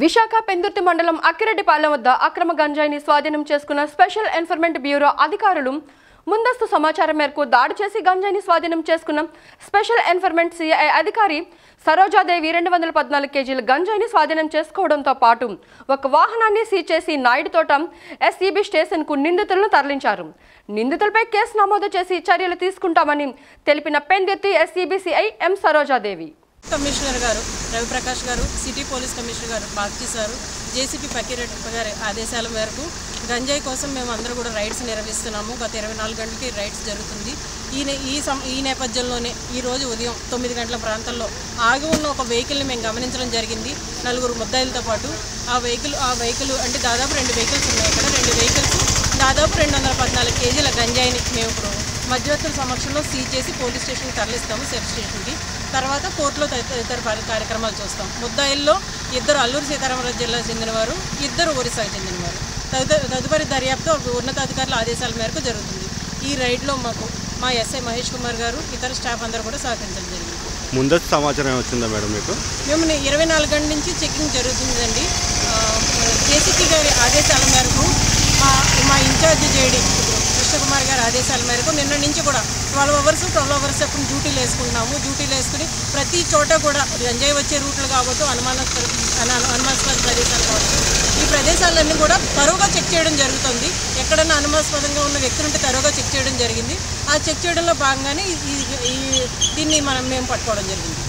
విశాఖ పెందుర్తి మండలం అక్కిరెడ్డిపాలెం వద్ద అక్రమ గంజాయిని స్వాధీనం చేసుకున్న స్పెషల్ ఎన్ఫోర్స్మెంట్ బ్యూరో అధికారులు ముందస్తు సమాచారం మేరకు దాడి చేసి గంజాయిని స్వాధీనం చేసుకున్న స్పెషల్ ఎన్ఫోర్స్మెంట్ సిఐ అధికారి సరోజాదేవి 214 కేజీల గంజాయిని స్వాధీనం చేసుకోవడంతో పాటు ఒక వాహనాన్ని సీజ్ చేసి నాయుడుతోట ఎస్ఈబీ స్టేషన్కు నిందితులను తరలించారు. నిందితులపై కేసు నమోదు చేసి చర్యలు తీసుకుంటామని తెలిపిన Pendurthi SEB CI M Sarojadevi. Commissioner గారు రవిప్రకాష్ గారు, సిటీ పోలీస్ కమిషనర్ గారు బాక్చి సారు, జేసీపీ పక్కిరెడ్డి గారి ఆదేశాల మేరకు గంజాయి కోసం మేము అందరూ కూడా రైడ్స్ నిర్వహిస్తున్నాము. గత 24 గంటలకి రైడ్స్ జరుగుతుంది. ఈ నేపథ్యంలోనే ఈరోజు ఉదయం 9 గంటల ప్రాంతంలో ఆగి ఉన్న ఒక వెహికల్ని మేము గమనించడం జరిగింది. 4 ముద్దాయిలతో పాటు ఆ వెహికల్ అంటే దాదాపు 2 వెహికల్స్ ఉన్నాయి. ఇక్కడ 2 వెహికల్స్ దాదాపు 214 కేజీల గంజాయిని మేము ఇప్పుడు మధ్యవర్తుల సమక్షంలో సీజ్ చేసి పోలీస్ స్టేషన్కి తరలిస్తాము, సెబ్ స్టేషన్కి. తర్వాత కోర్టులో తదితర కార్యక్రమాలు చూస్తాం. ముద్దాయిల్లో 2 అల్లూరు సీతారామరాజు జిల్లా చెందినవారు, 2 ఒరిస్సాకు చెందినవారు. తదుపరి దర్యాప్తు ఉన్నతాధికారుల ఆదేశాల మేరకు జరుగుతుంది. ఈ రైడ్లో మా ఎస్ఐ మహేష్ కుమార్ గారు, ఇతర స్టాఫ్ అందరూ కూడా సహకరించడం జరిగింది. ముందస్తు సమాచారం వచ్చిందా మేడం మీకు? మేము 24 గంటల నుంచి చెకింగ్ జరుగుతుందండి. జేసీపీ గారి ఆదేశాల మేరకు మా ఇన్ఛార్జ్ జేడీ కృష్ణకుమార్ గారి ఆదేశాల మేరకు నిన్న నుంచి కూడా 12 అవర్స్ అప్పుడు డ్యూటీలు వేసుకుంటున్నాము. డ్యూటీలు వేసుకుని ప్రతి చోట కూడా గంజాయి వచ్చే రూట్లు కావచ్చు, అనుమానాస్పద ప్రదేశాలు కావచ్చు, ఈ ప్రదేశాలన్నీ కూడా తరువుగా చెక్ చేయడం జరుగుతుంది. ఎక్కడన్నా అనుమానాస్పదంగా ఉన్న వ్యక్తులుంటే తరువుగా చెక్ చేయడం జరిగింది. ఆ చెక్ చేయడంలో భాగంగానే దీన్ని మేము పట్టుకోవడం జరిగింది.